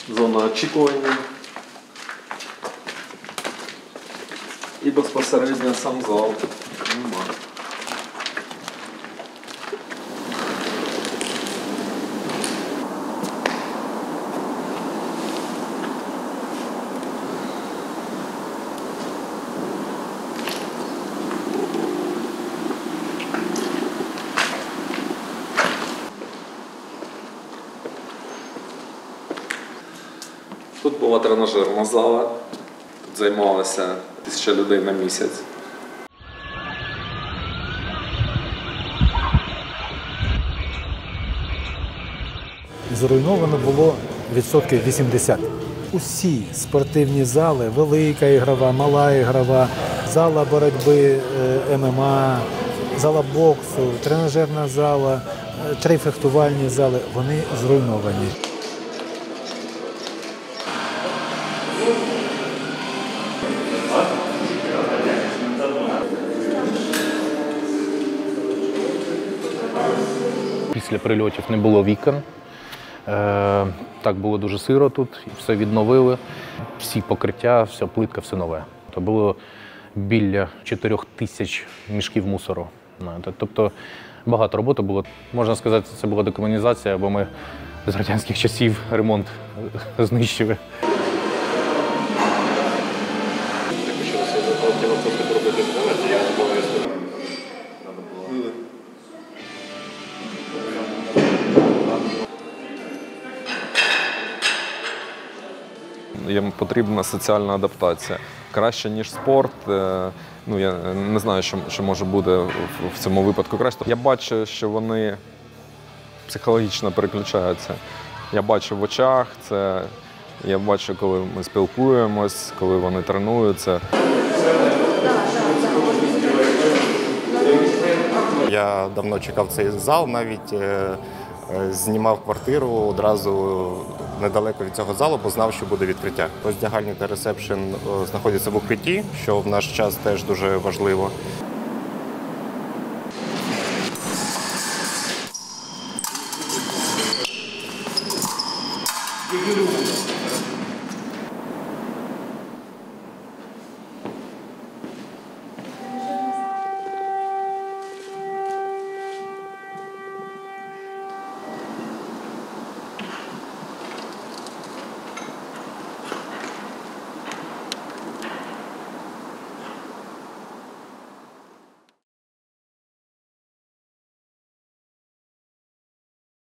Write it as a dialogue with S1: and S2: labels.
S1: зона очікування і безпосередньо сам зал. Тут була тренажерна зала, тут займалося 1000 людей на місяць.
S2: Зруйновано було відсотків 80. Усі спортивні зали, велика ігрова, мала ігрова, зала боротьби ММА, зала боксу, тренажерна зала, 3 фехтувальні зали, вони зруйновані.
S3: Після прильотів не було вікон. Так було дуже сиро тут, все відновили, всі покриття, вся плитка, все нове. То було біля 4000 мішків мусору. Тобто багато роботи було. Можна сказати, це була декомунізація, бо ми з радянських часів ремонт знищили.
S1: Їм потрібна соціальна адаптація. Краще, ніж спорт. Ну, я не знаю, що може бути в цьому випадку краще. Я бачу, що вони психологічно переключаються. Я бачу в очах це, я бачу, коли ми спілкуємось, коли вони тренуються.
S4: Я давно чекав цей зал, навіть знімав квартиру одразу недалеко від цього залу, бо знав, що буде відкриття. Роздягальні та ресепшн знаходяться в укритті, що в наш час теж дуже важливо.
S5: Регулюємо.